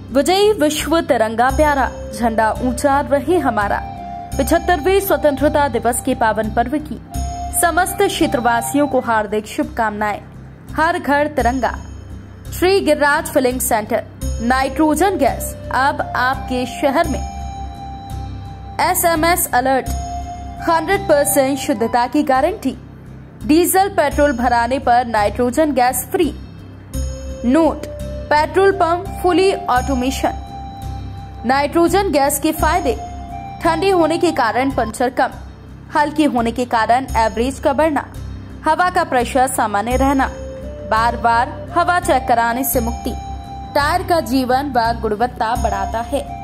विजयी विश्व तिरंगा प्यारा, झंडा ऊंचा रहे हमारा। 75वें स्वतंत्रता दिवस के पावन पर्व की समस्त क्षेत्रवासियों को हार्दिक शुभकामनाएं। हर घर तिरंगा। Shri Giriraj filling centre. Nitrogen gas अब आपके शहर में। SMS अलर्ट, 100% शुद्धता की गारंटी। डीजल पेट्रोल भराने पर nitrogen gas free. Note, petrol pump fully automation. Nitrogen gas के फायदे: ठंडी होने के कारण पंचर कम, हल्की होने के कारण एवरेज का बढ़ना, हवा का प्रेशर सामान्य रहना, बार बार हवा चेक कराने से मुक्ति, टायर का जीवन व गुणवत्ता बढ़ाता है।